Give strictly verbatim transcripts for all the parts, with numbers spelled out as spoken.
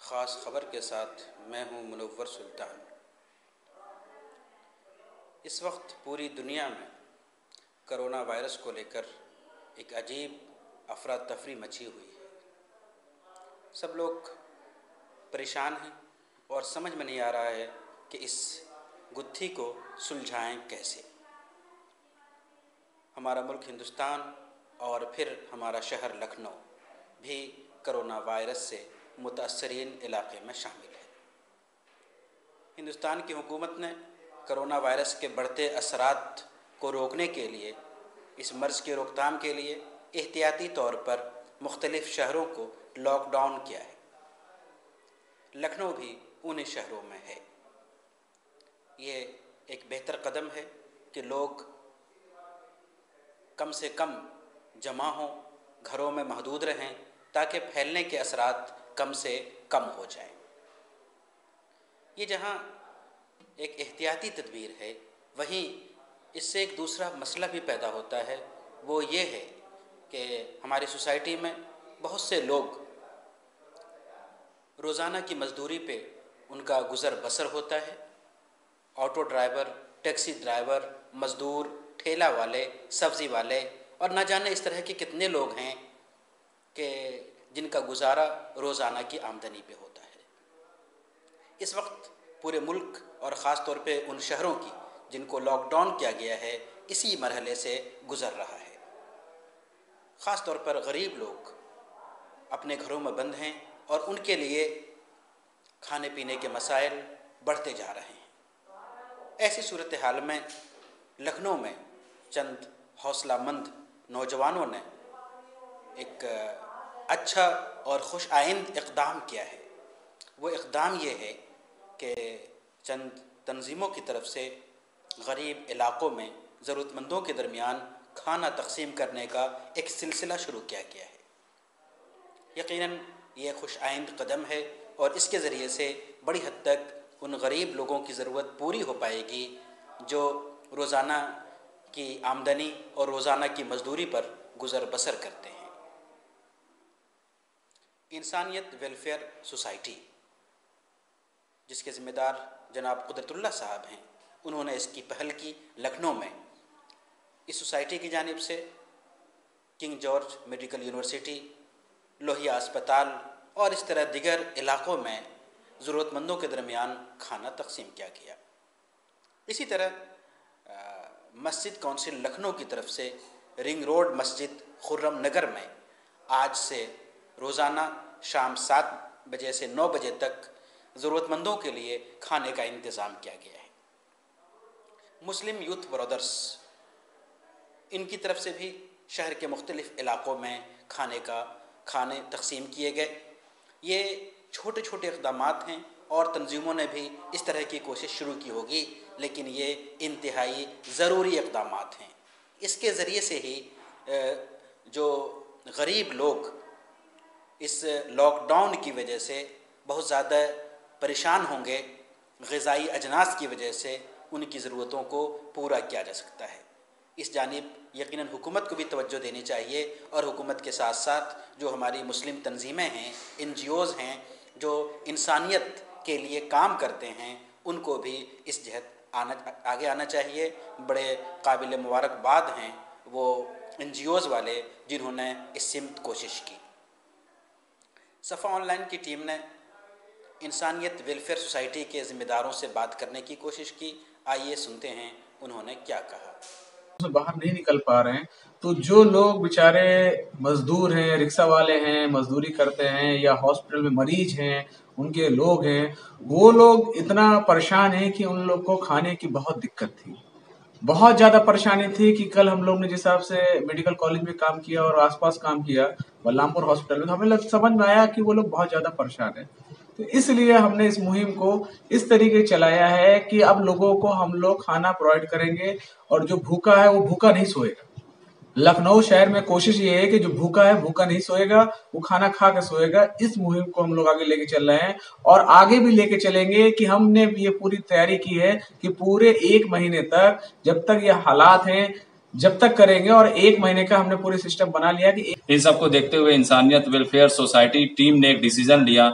خاص خبر کے ساتھ میں ہوں منور سلطان۔ اس وقت پوری دنیا میں کرونا وائرس کو لے کر ایک عجیب افراتفری مچی ہوئی ہے۔ سب لوگ پریشان ہیں اور سمجھ میں نہیں آ رہا ہے کہ اس گتھی کو سلجھائیں کیسے۔ ہمارا ملک ہندوستان اور پھر ہمارا شہر لکھنؤ بھی کرونا وائرس سے متاثرین علاقے میں شامل ہے۔ ہندوستان کی حکومت نے کرونا وائرس کے بڑھتے اثرات کو روکنے کے لیے، اس مرض کی روک تھام کے لیے احتیاطی طور پر مختلف شہروں کو لاک ڈاؤن کیا ہے۔ لکھنؤ بھی انہی شہروں میں ہے۔ یہ ایک بہتر قدم ہے کہ لوگ کم سے کم جمع ہوں، گھروں میں محدود رہیں تاکہ پھیلنے کے اثرات کم سے کم ہو جائیں۔ یہ جہاں ایک احتیاطی تدبیر ہے، وہیں اس سے ایک دوسرا مسئلہ بھی پیدا ہوتا ہے۔ وہ یہ ہے کہ ہماری سوسائٹی میں بہت سے لوگ روزانہ کی مزدوری پہ ان کا گزر بسر ہوتا ہے۔ آٹو ڈرائیور، ٹیکسی ڈرائیور، مزدور، ٹھیلا والے، سبزی والے اور نہ جانے اس طرح کے کتنے لوگ ہیں کہ جن کا گزارا روزانہ کی آمدنی پہ ہوتا ہے۔ اس وقت پورے ملک اور خاص طور پہ ان شہروں کی جن کو لاک ڈاؤن کیا گیا ہے، اسی مرحلے سے گزر رہا ہے۔ خاص طور پر غریب لوگ اپنے گھروں میں بند ہیں اور ان کے لیے کھانے پینے کے مسائل بڑھتے جا رہے ہیں۔ ایسی صورتحال میں لکھنؤ میں چند حوصلہ مند نوجوانوں نے ایک اچھا اور خوش آئند اقدام کیا ہے۔ وہ اقدام یہ ہے کہ چند تنظیموں کی طرف سے غریب علاقوں میں ضرورت مندوں کے درمیان کھانا تقسیم کرنے کا ایک سلسلہ شروع کیا گیا ہے۔ یقیناً یہ خوش آئند قدم ہے اور اس کے ذریعے سے بڑی حد تک ان غریب لوگوں کی ضرورت پوری ہو پائے گی جو روزانہ کی آمدنی اور روزانہ کی مزدوری پر گزر بسر کرتے ہیں۔ انسانیت ویلفیئر سوسائٹی، جس کے ذمہ دار جناب قدرت اللہ صاحب ہیں، انہوں نے اس کی پہل کی۔ لکھنؤ میں اس سوسائٹی کی جانب سے King George medical university, Lohia اسپتال اور اس طرح دیگر علاقوں میں ضرورت مندوں کے درمیان کھانا تقسیم کیا گیا۔ اسی طرح مسجد کونسل لکھنؤ کی طرف سے رنگ روڈ مسجد خرم نگر میں آج سے روزانہ شام سات بجے سے نو بجے تک ضرورت مندوں کے لیے کھانے کا انتظام کیا گیا ہے۔ مسلم یوتھ برادرز، ان کی طرف سے بھی شہر کے مختلف علاقوں میں کھانے کا کھانے تقسیم کیے گئے۔ یہ چھوٹے چھوٹے اقدامات ہیں اور تنظیموں نے بھی اس طرح کی کوشش شروع کی ہوگی، لیکن یہ انتہائی ضروری اقدامات ہیں۔ اس کے ذریعے سے ہی جو غریب لوگ اس لاک ڈاؤن کی وجہ سے بہت زیادہ پریشان ہوں گے، غذائی اجناس کی وجہ سے ان کی ضرورتوں کو پورا کیا جا سکتا ہے۔ اس جانب یقیناً حکومت کو بھی توجہ دینی چاہیے اور حکومت کے ساتھ ساتھ جو ہماری مسلم تنظیمیں ہیں، این جی اوز ہیں جو انسانیت کے لیے کام کرتے ہیں، ان کو بھی اس جہت آنا آگے آنا چاہیے۔ بڑے قابل مبارکباد ہیں وہ این جی اوز والے جنہوں نے اس سمت کوشش کی۔ صفا آن لائن کی ٹیم نے انسانیت ویلفیئر سوسائٹی کے ذمہ داروں سے بات کرنے کی کوشش کی۔ آئیے سنتے ہیں انہوں نے کیا کہا۔ باہر نہیں نکل پا رہے ہیں تو جو لوگ بیچارے مزدور ہیں، رکشہ والے ہیں، مزدوری کرتے ہیں یا ہاسپٹل میں مریض ہیں، ان کے لوگ ہیں، وہ لوگ اتنا پریشان ہیں کہ ان لوگ کو کھانے کی بہت دقت تھی، بہت زیادہ پریشانی تھی کہ کل ہم لوگ نے جس حساب سے میڈیکل کالج میں کام کیا اور آس پاس کام کیا بلرام پور ہاسپٹل میں، تو ہمیں سمجھ میں آیا کہ وہ لوگ بہت زیادہ پریشان ہیں۔ تو اس لیے ہم نے اس مہم کو اس طریقے چلایا ہے کہ اب لوگوں کو ہم لوگ کھانا پرووائڈ کریں گے اور جو بھوکا ہے وہ بھوکا نہیں سوئے گا۔ لکھنؤ شہر میں کوشش یہ ہے کہ جو بھوکا ہے بھوکا نہیں سوئے گا، وہ کھانا کھا کے سوئے گا۔ اس مہم کو ہم لوگ آگے لے کے چل رہے ہیں اور آگے بھی لے کے چلیں گے کہ ہم نے یہ پوری تیاری کی ہے کہ پورے ایک مہینے تک جب تک یہ حالات ہیں جب تک کریں گے، اور ایک مہینے کا ہم نے پورے سسٹم بنا لیا کہ ان سب کو دیکھتے ہوئے انسانیت ویلفیئر سوسائٹی ٹیم نے ایک ڈیسیزن لیا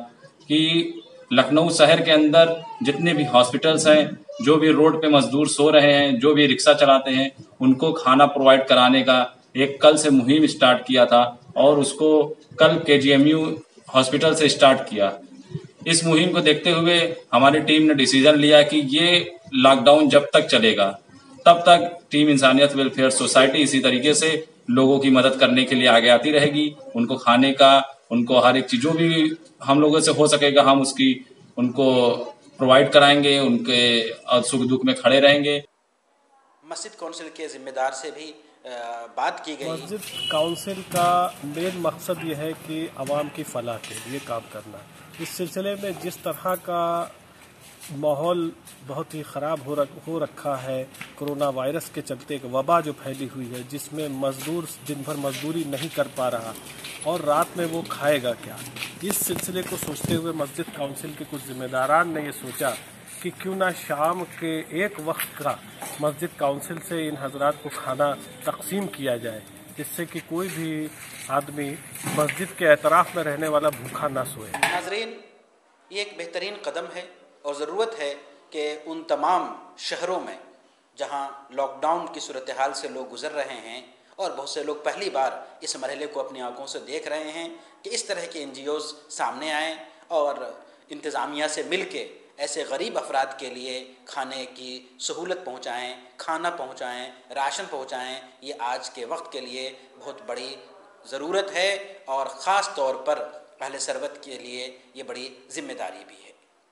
کہ لکھنؤ شہر کے اندر جتنے بھی ہاسپٹلس ہیں، جو بھی روڈ پہ مزدور سو رہے ہیں، جو بھی رکشہ چلاتے ہیں، ان کو کھانا پرووائڈ کرانے کا ایک کل سے مہم اسٹارٹ کیا تھا، اور اس کو کل کے جی ایم یو ہاسپٹل سے اسٹارٹ کیا۔ اس مہم کو دیکھتے ہوئے ہماری ٹیم نے ڈیسیژن لیا کہ یہ لاک ڈاؤن جب تک چلے گا تب تک ٹیم انسانیت ویلفیئر سوسائٹی اسی طریقے سے لوگوں کی مدد کرنے کے لیے آگے آتی رہے گی، ان کو کھانے کا، ان کو ہر ایک چیز جو بھی ہم لوگوں سے ہو سکے گا ہم اس کی ان کو پرووائڈ کرائیں گے، ان کے سکھ دکھ میں کھڑے رہیں گے۔ مسجد کونسل کے ذمہ دار سے بھی بات کی گئی۔ مسجد کونسل کا مین مقصد یہ ہے کہ عوام کی فلاح کے لیے کام کرنا۔ اس سلسلے میں جس طرح کا ماحول بہت ہی خراب ہو ہو رکھا ہے کرونا وائرس کے چلتے، ایک وبا جو پھیلی ہوئی ہے جس میں مزدور دن بھر مزدوری نہیں کر پا رہا اور رات میں وہ کھائے گا کیا، اس سلسلے کو سوچتے ہوئے مسجد کونسل کے کچھ ذمہ داران نے یہ سوچا کہ کیوں نہ شام کے ایک وقت کا مسجد کونسل سے ان حضرات کو کھانا تقسیم کیا جائے، جس سے کہ کوئی بھی آدمی مسجد کے اعتراف میں رہنے والا بھوکا نہ سوئے۔ ناظرین، یہ ایک بہترین قدم ہے اور ضرورت ہے کہ ان تمام شہروں میں جہاں لاک ڈاؤن کی صورتحال سے لوگ گزر رہے ہیں اور بہت سے لوگ پہلی بار اس مرحلے کو اپنی آنکھوں سے دیکھ رہے ہیں، کہ اس طرح کے این جی اوز سامنے آئیں اور انتظامیہ سے مل کے ایسے غریب افراد کے لیے کھانے کی سہولت پہنچائیں، کھانا پہنچائیں، راشن پہنچائیں۔ یہ آج کے وقت کے لیے بہت بڑی ضرورت ہے اور خاص طور پر اہل ثروت کے لیے یہ بڑی ذمہ داری بھی ہے۔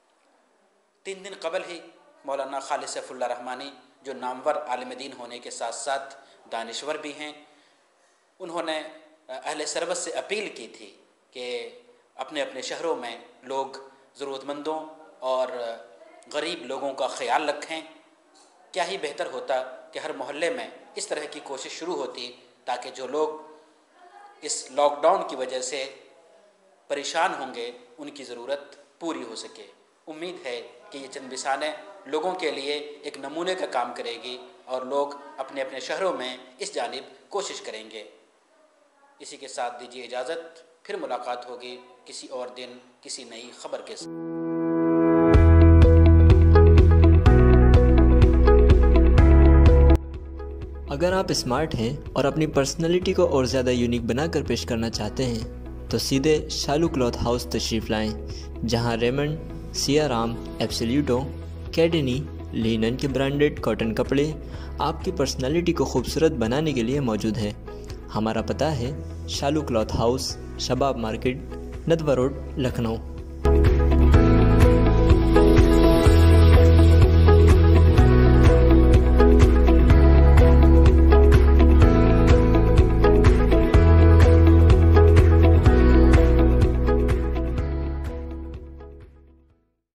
تین دن قبل ہی مولانا خالد سیف اللہ رحمانی، جو نامور عالم دین ہونے کے ساتھ ساتھ دانشور بھی ہیں، انہوں نے اہل ثروت سے اپیل کی تھی کہ اپنے اپنے شہروں میں لوگ ضرورت مندوں اور غریب لوگوں کا خیال رکھیں۔ کیا ہی بہتر ہوتا کہ ہر محلے میں اس طرح کی کوشش شروع ہوتی تاکہ جو لوگ اس لاک ڈاؤن کی وجہ سے پریشان ہوں گے ان کی ضرورت پوری ہو سکے۔ امید ہے کہ یہ چند مثالیں لوگوں کے لیے ایک نمونے کا کام کرے گی اور لوگ اپنے اپنے شہروں میں اس جانب کوشش کریں گے۔ اسی کے ساتھ دیجیے اجازت، پھر ملاقات ہوگی کسی اور دن کسی نئی خبر کے ساتھ۔ اگر آپ اسمارٹ ہیں اور اپنی پرسنالٹی کو اور زیادہ یونیک بنا کر پیش کرنا چاہتے ہیں تو سیدھے شالو کلوتھ ہاؤس تشریف لائیں، جہاں ریمنڈ، سیا رام، ایبسلیوٹو، کیڈنی، لینن کے برانڈڈ کاٹن کپڑے آپ کی پرسنالٹی کو خوبصورت بنانے کے لیے موجود ہیں۔ ہمارا پتہ ہے Shalu cloth house, Shabab market, Nadwa road, Lucknow.